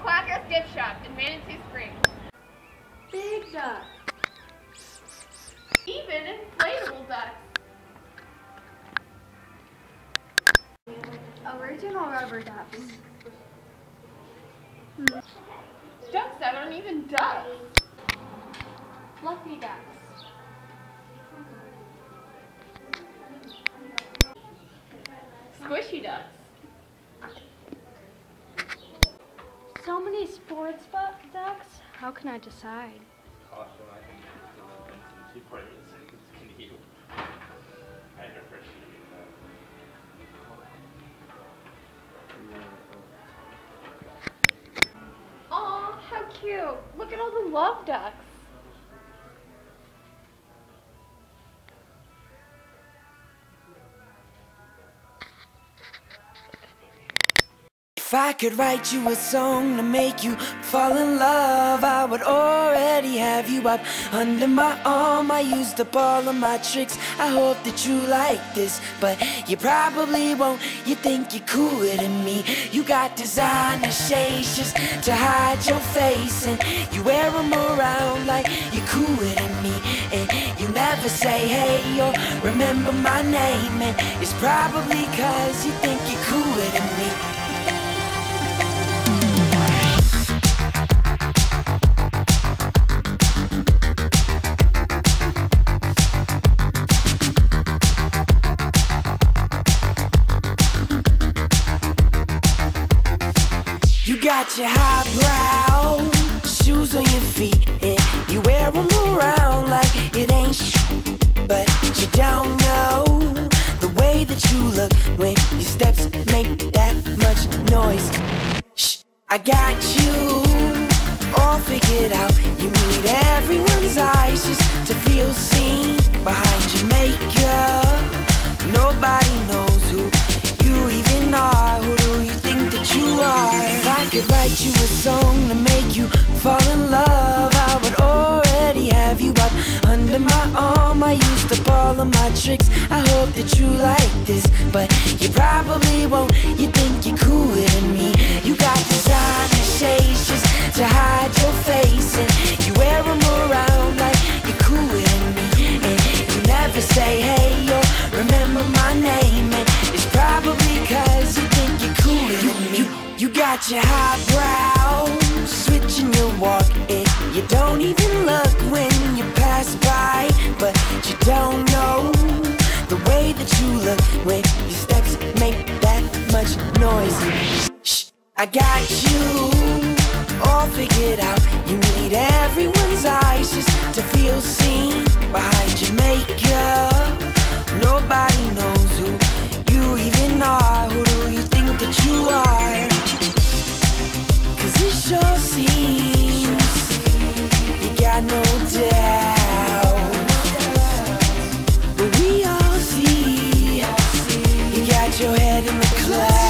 Quacker's gift shop in Manatee Springs. Big duck. Even inflatable ducks. Original rubber ducks. Ducks that aren't even ducks. Fluffy ducks. Squishy ducks. So many sports ducks. How can I decide? Caution, I think it's too important. Can you? I'd appreciate that. Aw, how cute. Look at all the love ducks. If I could write you a song to make you fall in love, I would already have you up under my arm. I used up all of my tricks, I hope that you like this, but you probably won't. You think you're cooler than me. You got designer shades just to hide your face, and you wear them around like you're cooler than me. And you never say hey or remember my name, and it's probably cause you think you're cooler than me. You got your highbrow shoes on your feet, and you wear them around like it ain't but you don't know the way that you look when your steps make that much noise. Shh, I got you all figured out. You need everyone's eyes just to feel seen behind your makeup. Nobody knows who you even are. Who do you think that you are? If I could write you a song to make you fall in love, I would already have you up under my arm. I used up all of my tricks, I hope that you like this, but you probably won't. You think you're cooler than me. You got designer shades just to hide your face, and you wear them around like you're cooler than me. And you never say hey or remember my name, and it's probably cause you think you're cooler than me. You got your highbrow switching your walk, and you don't even look when you pass by, but you don't know the way that you look when your steps make that much noise. Shh, I got you all figured out. You need everyone's eyes just to feel seen behind your makeup. Nobody knows who you even are. Who do you think that you are? Cause it sure seems you got no doubt, but we all see you got your head in the clouds.